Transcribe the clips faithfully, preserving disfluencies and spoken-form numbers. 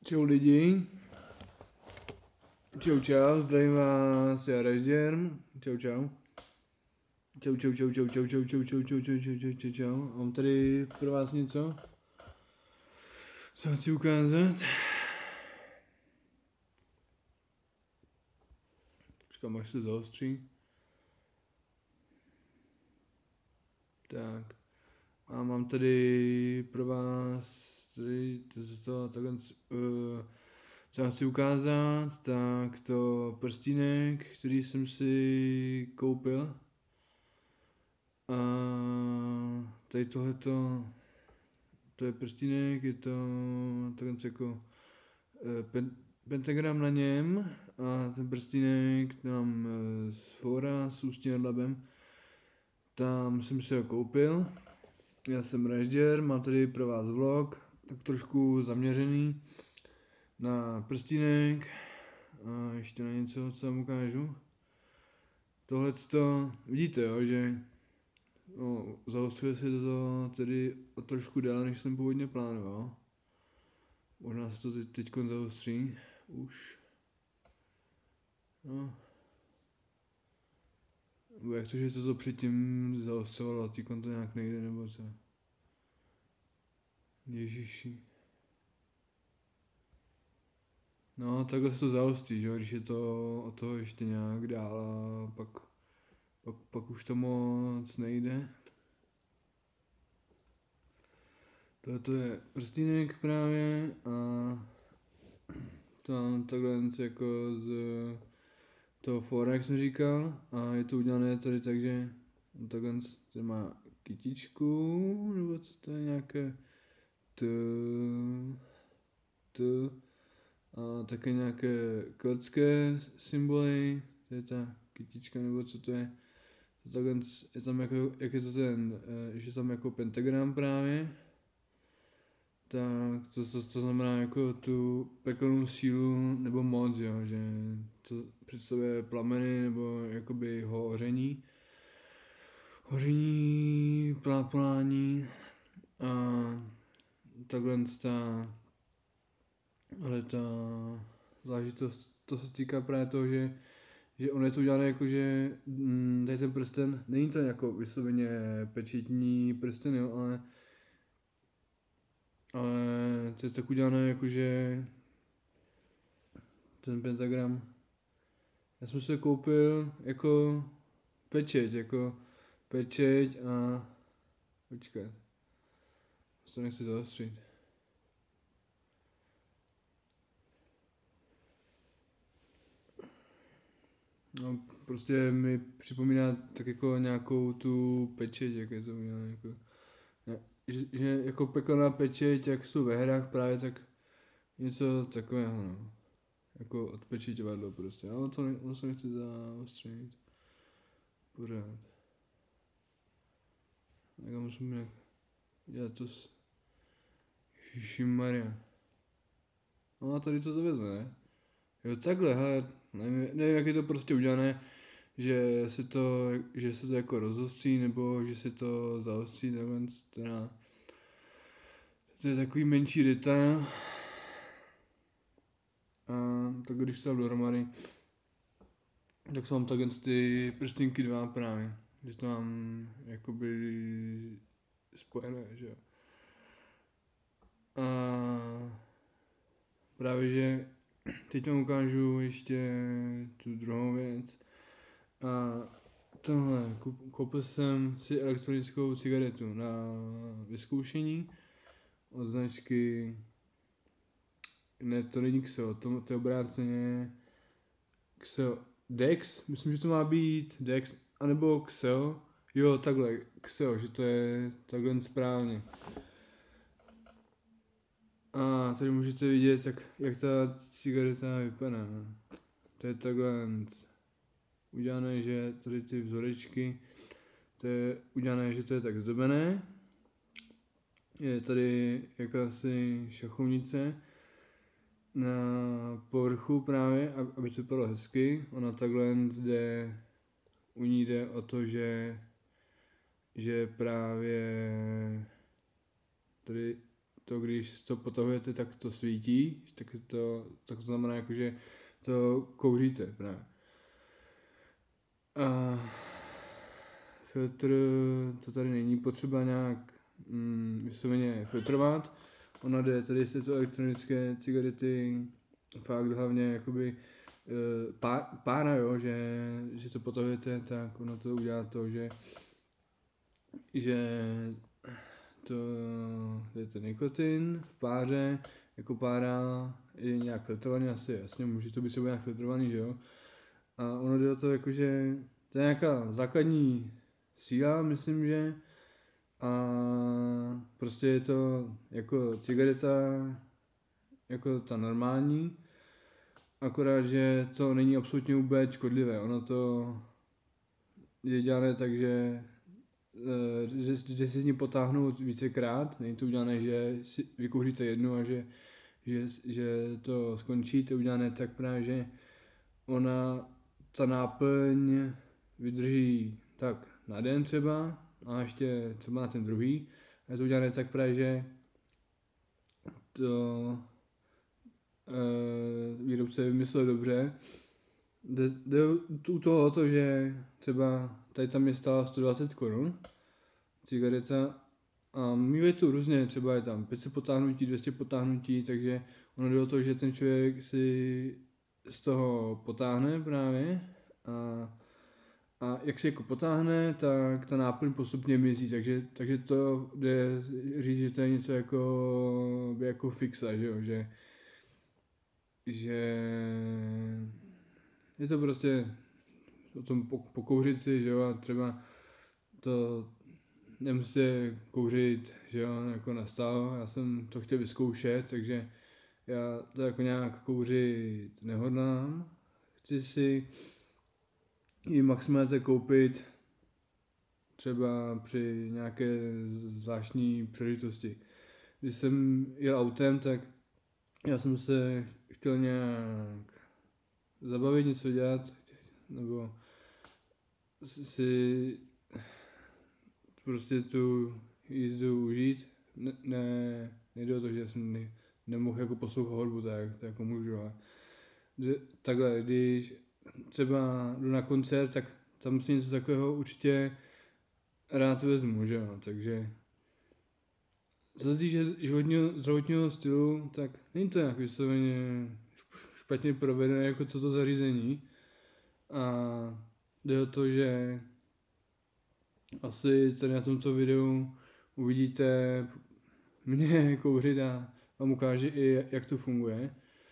Čau lidi. Čau čau, zdravím vás, já Ražděr. Čau čau. Čau čau čau čau čau čau čau čau čau čau čau čau čau čau. Mám tady pro vás něco, co chci ukázat. Počkám, až se zaostří. Tak. A mám tady pro vás tady to, to, takhle, uh, co já chci ukázat, tak to prstínek, který jsem si koupil. A tady tohleto, to je prstínek, je to takhle jako pen, pentagram na něm a ten prstínek tam z fora s ústním nadlabem, tam jsem si ho koupil. Já jsem Ražděr, mám tady pro vás vlog, tak trošku zaměřený na prstínek a ještě na něco, co vám ukážu. Tohleto, vidíte jo, že no, zaostřuje se to tedy o trošku déle, než jsem původně plánoval. Možná se to teď teďkon zaostří, už. No. Nebo jak to, že to, to předtím zaostřovalo a teďkon to nějak nejde, nebo co? Ježiši. No, takhle se to zaostří, že? Když je to o toho ještě nějak dál a pak, pak, pak už to moc nejde. Tohle je prstínek právě a tam takhle jako z toho fora, jak jsem říkal, a je to udělané tady tak, že takhle tady má kytičku, nebo co to je nějaké t, t, a také nějaké kotské symboly, to je ta kytička, nebo co to je, to takhle je tam jako, jak je to ten, že je tam jako pentagram právě. Tak to, to, to znamená jako tu pekelnou sílu nebo moc, jo, že to představuje plameny nebo jakoby hoření, hoření, plápolání a takhle ta, ale ta záležitost, to se týká právě toho, že, že on je to udělané jako, že mm, tady ten prsten, není to jako vysloveně pečetní prsten, jo, ale ale to je tak udělané jako, že ten pentagram, já jsem si to koupil jako pečeť, jako pečeť a počkat, to nechci zaostřit. No prostě mi připomíná tak jako nějakou tu pečeť, jak je to udělané, jako, že, že jako pekelná pečeť, jak jsou ve hrách právě, tak něco takového, no. Jako odpečeťovadlo prostě, ale to, ne, to se nechci zaostřit. Pořád. Tak já musím nějak dělat to s Ježišimaria. No a tady to to vezme, ne? Jo takhle, hele, nevím, nevím jak je to prostě udělané, že se to, že se to jako rozostří, nebo že se to zaostří, takhle teda. To je takový menší detail. A tak když to dám dohromady, tak jsou tam takhle ty prstinky dva právě. Že to mám jakoby spojené, že jo. A právě, že teď vám ukážu ještě tu druhou věc. A tohle, koupil jsem si elektronickou cigaretu na vyzkoušení od značky, ne, to není Xeo, to, to je obráceně Xeo, Dex, myslím, že to má být Dex, anebo Xeo, jo, takhle, Xeo, že to je takhle správně. A tady můžete vidět, jak, jak ta cigareta vypadá. To je takhle udělané, že tady ty vzorečky, to je udělané, že to je tak zdobené. Je tady jakási šachovnice na povrchu právě, aby to vypadalo hezky. Ona takhle zde, u ní jde o to, že, že právě tady to když to potahujete, tak to svítí, tak to, tak to znamená jako, že to kouříte právě. A filtr, to tady není potřeba nějak mm, vysloveně filtrovat. Ono jde, tady jestli to elektronické cigarety, fakt hlavně jakoby pá, pára, jo, že, že to potahujete, tak ono to udělá to, že že to je ten nikotin v páře, jako pára je nějak filtrovaný, asi jasně, může to být třeba nějak filtrovaný, že jo. A ono jde o to jako, že to je nějaká základní síla, myslím, že a prostě je to jako cigareta, jako ta normální, akorát, že to není absolutně vůbec škodlivé, ono to je dělané tak, že že, že si z ní potáhnout vícekrát, není to udělané, že si vykouříte jednu a že, že, že to skončí, to udělané tak právě, že ona, ta náplň vydrží tak na den třeba a ještě třeba na ten druhý. A je to udělané tak právě, že to e, výrobce vymyslel dobře. Jde, jde u toho o to, že třeba tady tam je stála sto dvacet korun cigareta a mývají to různě, třeba je tam pět set potáhnutí, dvě stě potáhnutí, takže ono jde o to, že ten člověk si z toho potáhne právě a, a jak si jako potáhne, tak ta náplň postupně mizí, takže, takže to jde říct, že to je něco jako, jako fixa, že jo, že, že je to prostě o tom pokouřit si, že jo, a třeba to nemusíte kouřit, že jo, jako nastálo, já jsem to chtěl vyzkoušet, takže já to jako nějak kouřit nehodlám. Chci si ji maximálně koupit třeba při nějaké zvláštní příležitosti. Když jsem jel autem, tak já jsem se chtěl nějak zabavit, něco dělat, nebo si prostě tu jízdu užít. Ne, ne nejde o to, že jsem ne, nemohl jako poslouchat hudbu, tak to jako můžu, ale takhle, když třeba jdu na koncert, tak tam si něco takového určitě rád vezmu, že jo, takže co se týče životního, zdravotního stylu, tak není to nějak vysloveně špatně provedené jako toto zařízení a jde o to, že asi tady na tomto videu uvidíte mě kouřit a vám ukáže i, jak to funguje.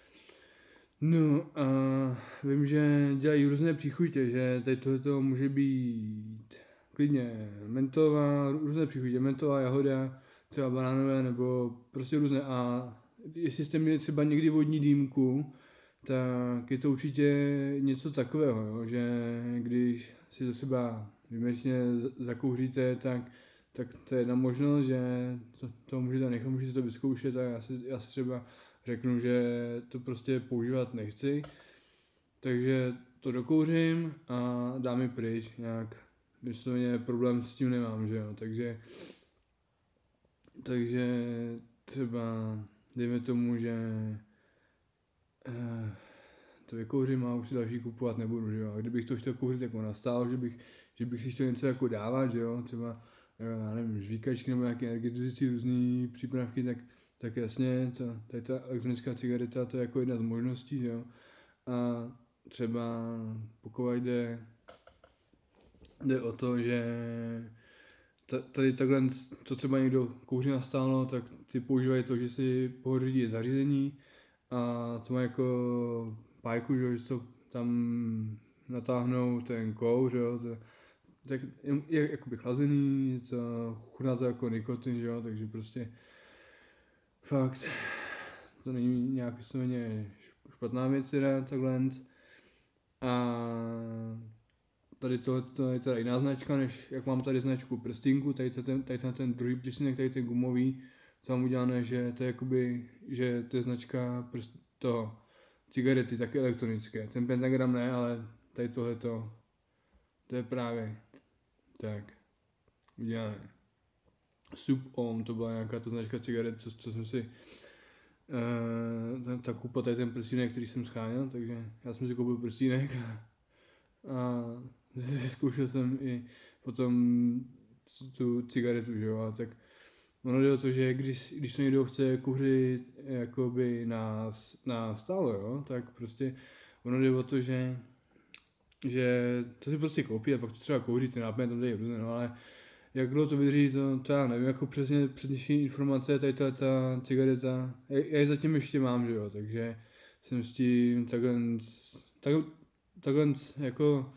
No a vím, že dělají různé příchutě, že tady tohleto může být klidně mentová, různé příchutě, mentová, jahoda, třeba banánové, nebo prostě různé. A jestli jste měli třeba někdy vodní dýmku, tak je to určitě něco takového, jo? Že když si to třeba výjimečně zakouříte, tak, tak to je jedna možnost, že to, to můžete nechat, můžete to vyzkoušet a já si, já si třeba řeknu, že to prostě používat nechci, takže to dokouřím a dám ji pryč nějak, vysloveně problém s tím nemám, že jo, takže takže třeba dejme tomu, že eh, to vykouřím a už si další kupovat nebudu, že jo, a kdybych to chtěl kouřit jako nastálo, že bych, že bych si chtěl něco jako dávat, že jo, třeba já nevím, žvíkačky nebo nějaké energetizující různý přípravky, tak, tak jasně, to, tady ta elektronická cigareta, to je jako jedna z možností, jo. A třeba pokud jde, jde o to, že tady takhle, to třeba někdo kouří nastálo, tak ty používají to, že si pořídí zařízení a to má jako pájku, že to tam natáhnou ten kouř, jo, to, tak je jakoby chlazený, to chutná to jako nikotin, že jo, takže prostě fakt to není nějak vysloveně špatná věc teda takhle. A tady tohle to je teda jiná značka, než jak mám tady značku prstinku, tady ten, tady ten, ten druhý prstinek, tady ten gumový, co mám udělané, že to je jakoby, že to je značka prst, toho cigarety, taky elektronické. Ten pentagram ne, ale tady tohle to je právě tak udělané. Sub Om, to byla nějaká ta značka cigaret, co, co jsem si uh, tak koupil tady ten prstínek, který jsem scháněl, takže já jsem si koupil prstínek a, a zkoušel jsem i potom tu cigaretu, že jo, a tak ono jde o to, že když, když to někdo chce kouřit jakoby na, na stálo, jo, tak prostě ono jde o to, že že to si prostě koupí a pak to třeba kouří, ty nápady tam dají různé, no ale jak dlouho to vydrží, to, to já nevím, jako přesně přednější informace, tady ta, ta cigareta, já, já ji zatím ještě mám, že jo, takže jsem s tím takhle, tak, takhle jako,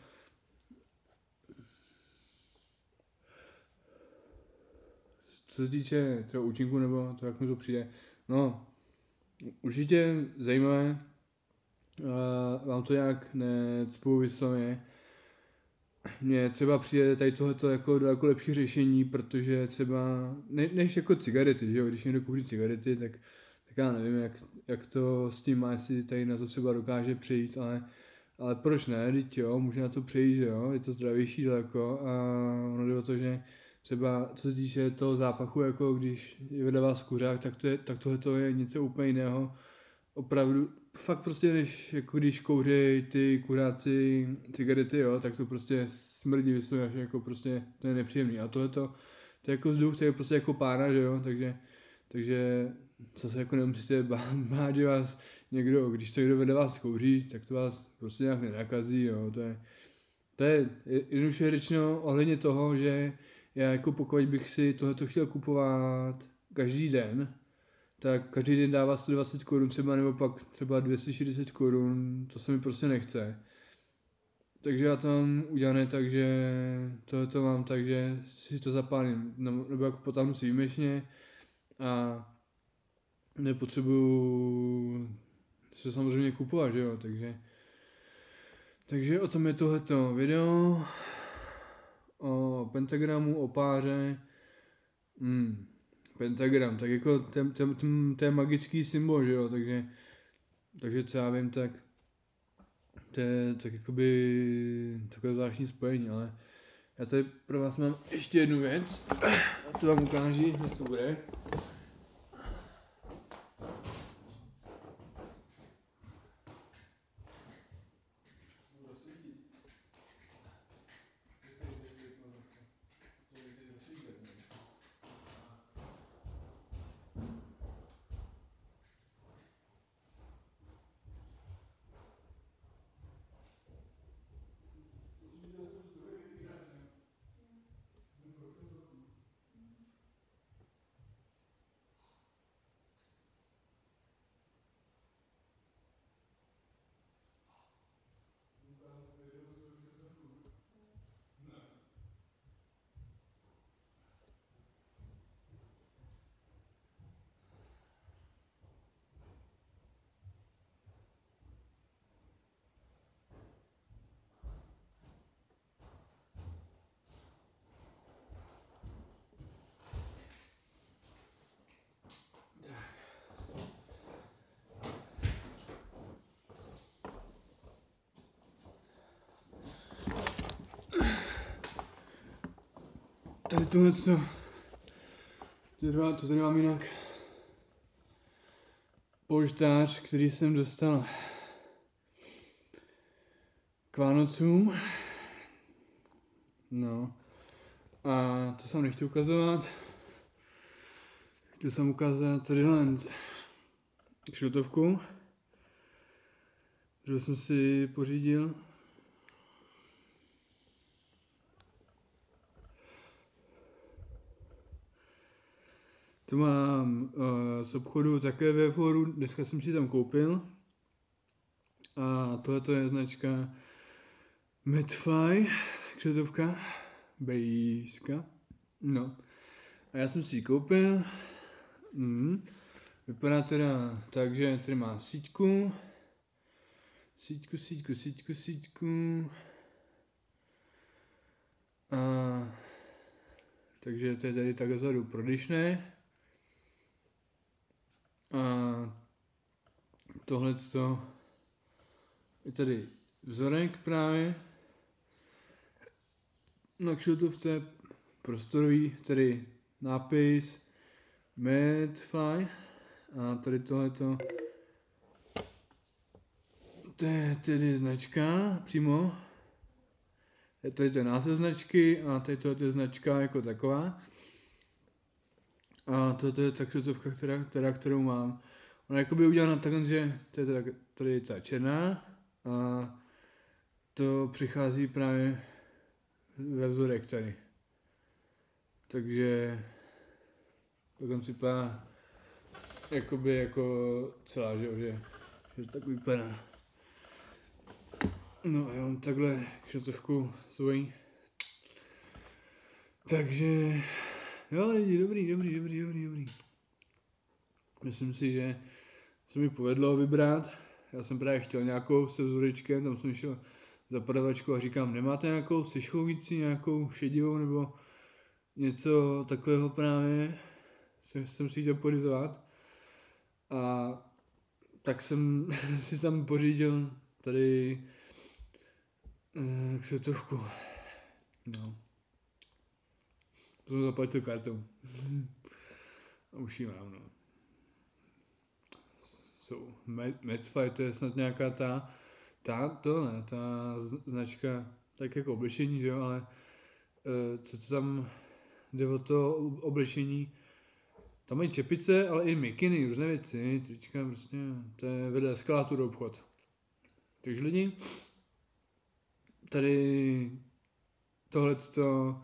co se týče třeba účinku nebo to, jak mi to přijde, no, určitě zajímavé, uh, vám to nějak necpou vysloveně. Mně třeba přijde tady tohleto jako daleko lepší řešení, protože třeba, ne, než jako cigarety, že jo, když někdo kouří cigarety, tak, tak já nevím, jak, jak to s tím má, jestli tady na to třeba dokáže přejít, ale, ale proč ne, teď jo, může na to přejít, že jo, je to zdravější daleko a ono jde o to, že třeba co se týče toho zápachu, jako když je vedle vás kuřák, tak, to je, tak tohleto je něco úplně jiného, opravdu, fakt prostě, než jako když kouří ty kuráci cigarety, jo, tak to prostě smrdí vysloveně, až jako prostě, to je nepříjemný. A tohle to, to je jako vzduch, to je prostě jako pána, že jo, takže, takže co se jako nemusíte bát, bát, že vás někdo, když to někdo vedle vás kouří, tak to vás prostě nějak nenakazí, jo, to je, to je jednoduše řečeno ohledně toho, že já jako pokud bych si tohleto chtěl kupovat každý den, tak každý den dává sto dvacet korun třeba, nebo pak třeba dvě stě šedesát korun, to se mi prostě nechce. Takže já to mám udělané tak, že tohleto mám tak, že si to zapálím, nebo jako potáhnu si výjimečně a nepotřebuju se samozřejmě kupovat, že jo, takže takže o tom je tohleto video o pentagramu, o páře. Hmm. Pentagram, tak jako ten, ten, ten, ten magický symbol, že jo, takže, takže co já vím, tak to je tak jakoby takové zvláštní spojení, ale já tady pro vás mám ještě jednu věc, a to vám ukážu, jak to bude. Tady tohle to, to tady mám jinak polštář, který jsem dostal k Vánocům. No. A to jsem nechtěl ukazovat. Chtěl jsem ukázat tadyhle kšiltovku, kterou jsem si pořídil. To mám uh, z obchodu také ve foru, dneska jsem si tam koupil. A tohle je značka Medfy, kšiltovka, bejska. No. A já jsem si ji koupil. Mm. Vypadá teda tak, že tady má síťku. Síťku, síťku, síťku, síťku. A takže to je tady takhle vzadu prodyšné. A tohle je tady vzorek právě na kšiltovce prostorový, tedy nápis Medfly a tady tohleto to je tedy značka přímo. Tady to je název značky a tady tohle je značka jako taková. A to je takřetovka, která, která, kterou mám. Ona jakoby udělána takhle, že to je teda, tady je celá černá a to přichází právě ve vzorek tady. Takže takhle vypadá jakoby jako celá, že, že, že tak vypadá. No já mám takhle kšetovku svojí. Takže jo lidi, dobrý, dobrý, dobrý, dobrý, dobrý. Myslím si, že se mi povedlo vybrat. Já jsem právě chtěl nějakou se vzorečkem, tam jsem šel za prodavačku a říkám, nemáte nějakou sešchouvící, nějakou šedivou nebo něco takového právě. Jsem, jsem si chtěl pořizovat. A tak jsem si tam pořídil tady uh, kšetovku. No. To jsem zaplatil kartou. A už ji mám, no. So, Medfly, to je snad nějaká ta, ta, to ne, ta značka, tak jako oblečení, že jo, ale uh, co to tam jde o to oblečení, tam mají čepice, ale i mikiny, různé věci, trička, prostě, to je vedle eskalátoru obchod. Takže lidi, tady tohleto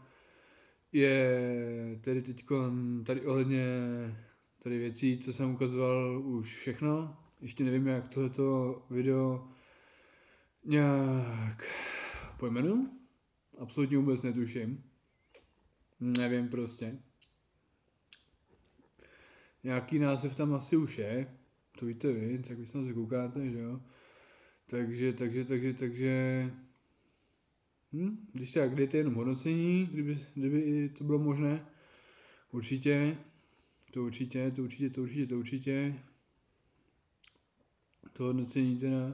je tedy teďko tady ohledně tady věcí, co jsem ukazoval už všechno. Ještě nevím, jak tohleto video nějak pojmenu. Absolutně vůbec netuším. Nevím prostě. Nějaký název tam asi už je. To víte vy, tak vy se na to koukáte, že jo. Takže, takže, takže, takže... Hm? Když tak, dejte jenom hodnocení, kdyby, kdyby to bylo možné. Určitě. To určitě, to určitě, to určitě, to určitě. To hodnocení teda.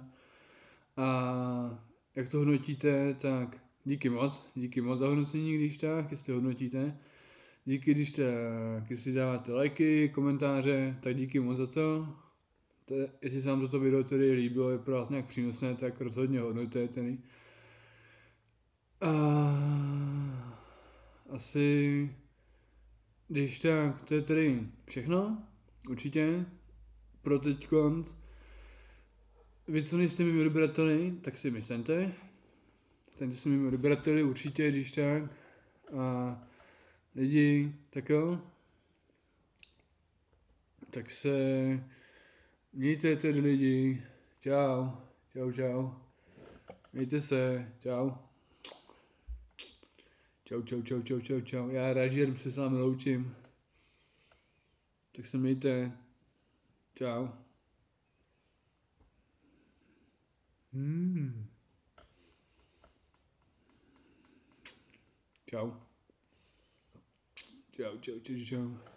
A jak to hodnotíte, tak díky moc, díky moc za hodnocení, když tak, jestli hodnotíte. Díky, když tak, jestli dáváte lajky, komentáře, tak díky moc za to. to jestli se vám toto video tedy líbilo, je pro vás nějak přínosné, tak rozhodně hodnoťte tedy. A asi, když tak, to je tedy všechno, určitě, pro teďkonc. Vy, co nejste mými odběrateli, tak si myslete. Staňte se mými odběrateli určitě, když tak. A lidi, tak jo. Tak se mějte tedy lidi. Čau. Čau, čau. Mějte se. Čau. Čau, čau, čau, čau, čau, čau. Já Radžer se s vámi loučím. Tak se mějte. Čau. Hmm. Čau. Čau, čau, čau, čau.